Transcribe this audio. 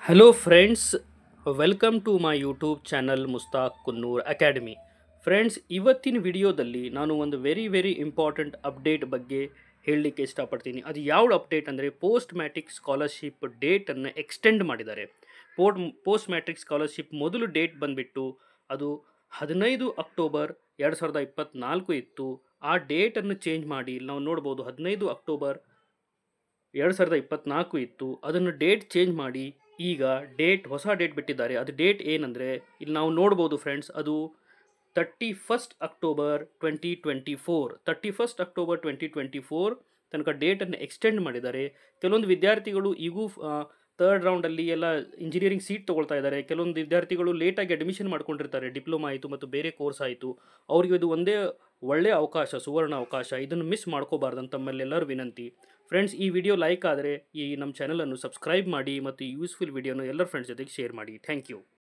Hello friends, welcome to my YouTube channel Mustaq Kunnur academy. Friends, ಇವತ್ತಿನ ವಿಡಿಯೋದಲ್ಲಿ ನಾನು ಒಂದು ವೆರಿ ಇಂಪಾರ್ಟೆಂಟ್ ಅಪ್ಡೇಟ್ ಬಗ್ಗೆ ಹೇಳಲಿಕ್ಕೆ ಇಷ್ಟಪಡ್ತೀನಿ. ಅದು ಯಾವ ಅಪ್ಡೇಟ್ ಅಂದರೆ ಪೋಸ್ಟ್ ಮ್ಯಾಟ್ರಿಕ್ ಸ್ಕಾಲರ್ಶಿಪ್ ಡೇಟನ್ನು ಎಕ್ಸ್ಟೆಂಡ್ ಮಾಡಿದ್ದಾರೆ. ಪೋಸ್ಟ್ ಮ್ಯಾಟ್ರಿಕ್ ಸ್ಕಾಲರ್ಶಿಪ್ ಮೊದಲು ಡೇಟ್ ಬಂದುಬಿಟ್ಟು ಅದು 15 ಅಕ್ಟೋಬರ್ 2024 ಇತ್ತು. ಆ ಡೇಟನ್ನು ಚೇಂಜ್ ಮಾಡಿ ನಾವು ನೋಡ್ಬೋದು 15 ಅಕ್ಟೋಬರ್ 2024 ಇತ್ತು. ಅದನ್ನು ಡೇಟ್ ಚೇಂಜ್ ಮಾಡಿ ಈಗ ಹೊಸ ಡೇಟ್ ಬಿಟ್ಟಿದ್ದಾರೆ. ಅದು ಡೇಟ್ ಏನಂದರೆ ಇಲ್ಲಿ ನಾವು ನೋಡ್ಬೋದು ಫ್ರೆಂಡ್ಸ್, ಅದು 31 ಅಕ್ಟೋಬರ್ 2024 31 ಅಕ್ಟೋಬರ್ 2024 ತನಕ ಡೇಟನ್ನು ಎಕ್ಸ್ಟೆಂಡ್ ಮಾಡಿದ್ದಾರೆ. ಕೆಲವೊಂದು ವಿದ್ಯಾರ್ಥಿಗಳು ಈಗೂ ಥರ್ಡ್ ರೌಂಡಲ್ಲಿ ಎಲ್ಲ ಇಂಜಿನಿಯರಿಂಗ್ ಸೀಟ್ ತೊಗೊಳ್ತಾ ಇದ್ದಾರೆ. ಕೆಲವೊಂದು ವಿದ್ಯಾರ್ಥಿಗಳು ಲೇಟಾಗಿ ಅಡ್ಮಿಷನ್ ಮಾಡ್ಕೊಂಡಿರ್ತಾರೆ. ಡಿಪ್ಲೊಮಾ ಆಯಿತು ಮತ್ತು ಬೇರೆ ಕೋರ್ಸ್ ಆಯಿತು. ಅವ್ರಿಗೆ ಇದು ಒಂದೇ ಒಳ್ಳೆಯ ಅವಕಾಶ, ಸುವರ್ಣ ಅವಕಾಶ. ಇದನ್ನು ಮಿಸ್ ಮಾಡ್ಕೋಬಾರ್ದು ತಮ್ಮಲ್ಲೆಲ್ಲರೂ ವಿನಂತಿ. ಫ್ರೆಂಡ್ಸ್, ಈ ವಿಡಿಯೋ ಲೈಕ್ ಆದರೆ ಈ ನಮ್ಮ ಚಾನಲನ್ನು ಸಬ್ಸ್ಕ್ರೈಬ್ ಮಾಡಿ ಮತ್ತು ಯೂಸ್ಫುಲ್ ವಿಡಿಯೋನ ಎಲ್ಲರ ಫ್ರೆಂಡ್ಸ್ ಜೊತೆಗೆ ಶೇರ್ ಮಾಡಿ. Thank you.